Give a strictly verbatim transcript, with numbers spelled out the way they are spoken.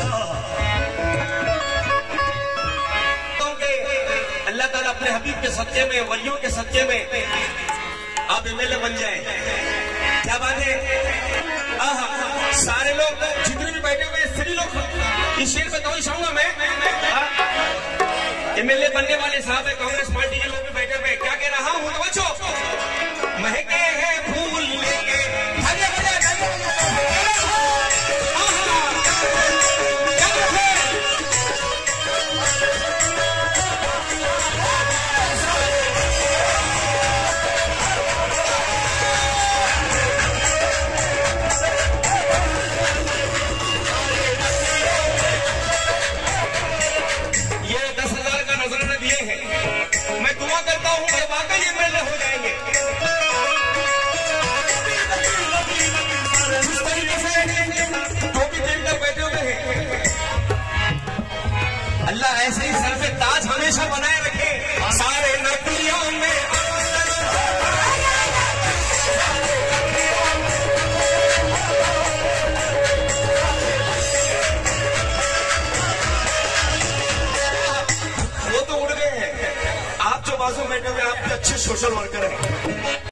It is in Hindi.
अल्लाह ताला अपने हबीब के सच्चे में, वलियों के सच्चे में आप एमएलए बन जाए। क्या बात है? आहा, सारे लोग जितने भी बैठे हुए सभी लोग इस शेर पे तो चाहूंगा मैं। एमएलए बनने वाले साहब है, कांग्रेस पार्टी के लोग भी बैठे हुए। क्या कह रहा हूँ तो बच्चों, महके हैं फूल लेके अल्लाह ऐसे ही सर पे ताज हमेशा बनाए रखे सारे नकलियों में। वो तो उड़ गए हैं, आप जो बाजू बैठे हुए आप भी अच्छे सोशल वर्कर हैं।